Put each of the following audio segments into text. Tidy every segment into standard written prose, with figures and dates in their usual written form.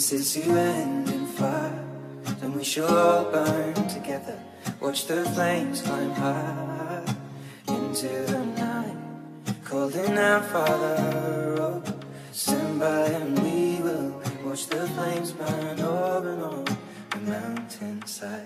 this is to end in fire, then we shall all burn together. Watch the flames climb high into the night, calling out, Father, oh, stand by and we will watch the flames burn over and on the mountainside.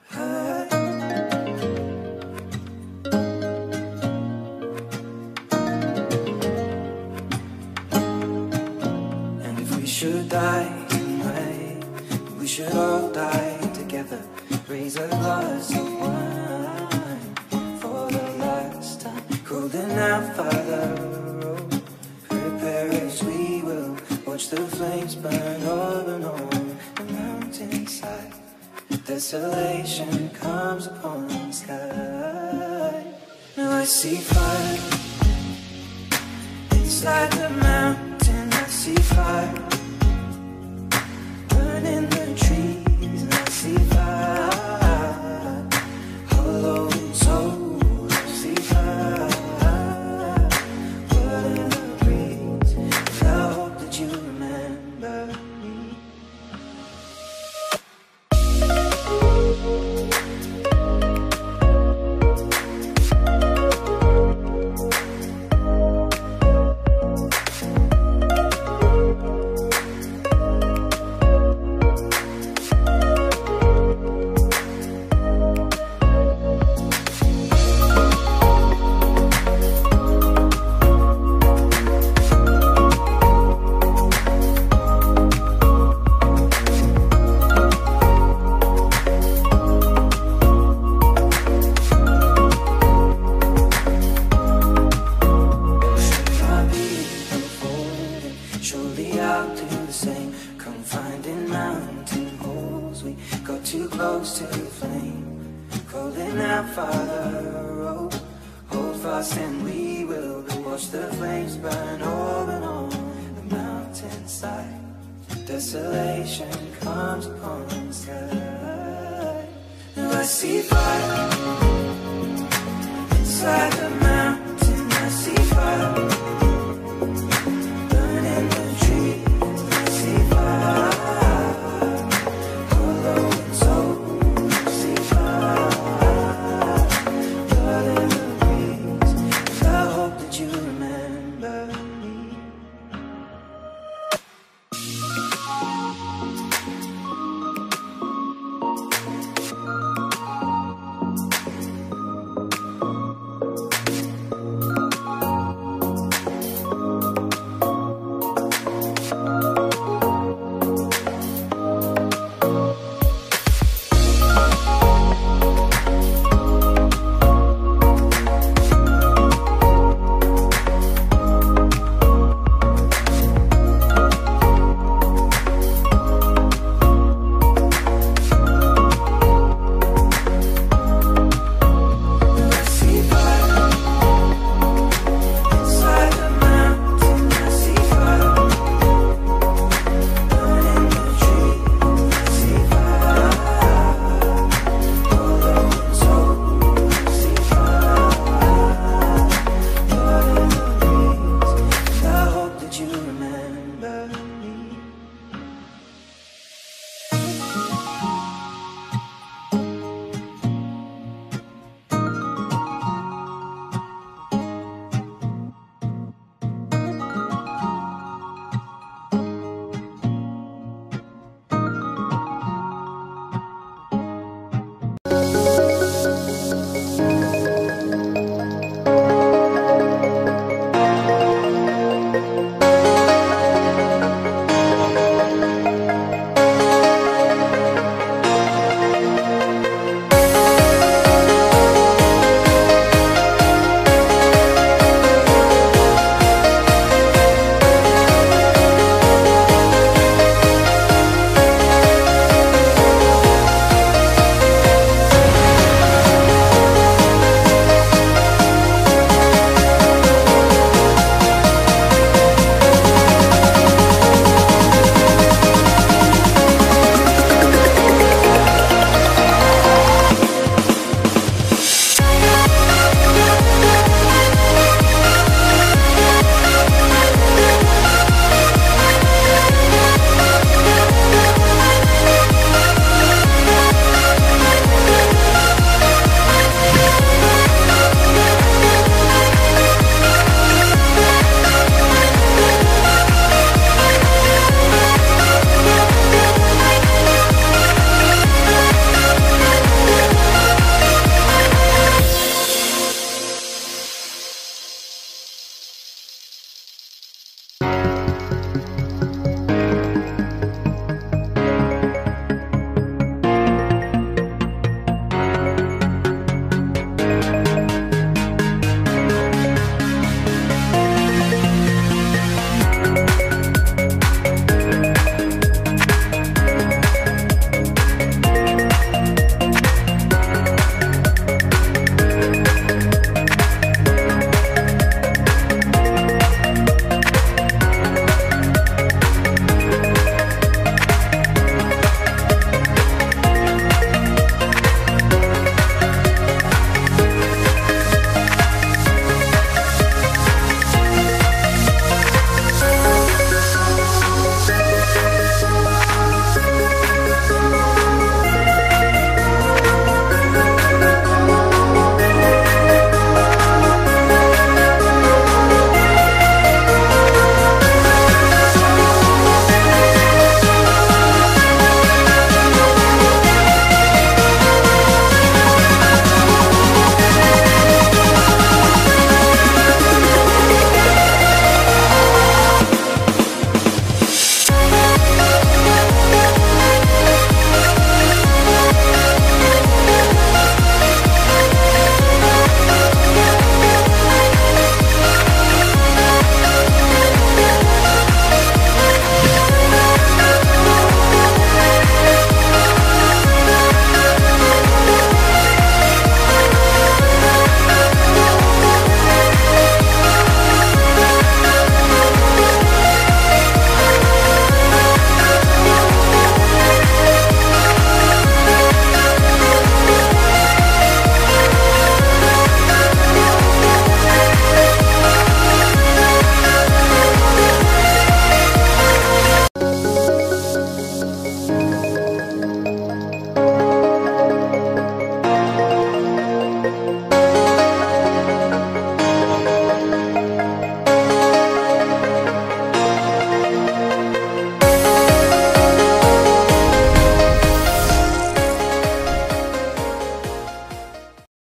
And if we should die tonight, we should all die together. Raise a glass of wine for the last time, calling out, Father, oh, prepare as we will watch the flames burn over and on the mountainside. Desolation comes upon the sky. Now I see fire inside the mountain. I see fire burning the trees, and I see fire hollow souls. I see fire blood in the breeze. And I hope that you remember me. Surely I'll do the same, confined in mountain holes. We got too close to the flame, calling out, Father, oh, hold fast and we will watch the flames burn over and on the mountainside. Desolation comes upon the sky. Now I see fire inside the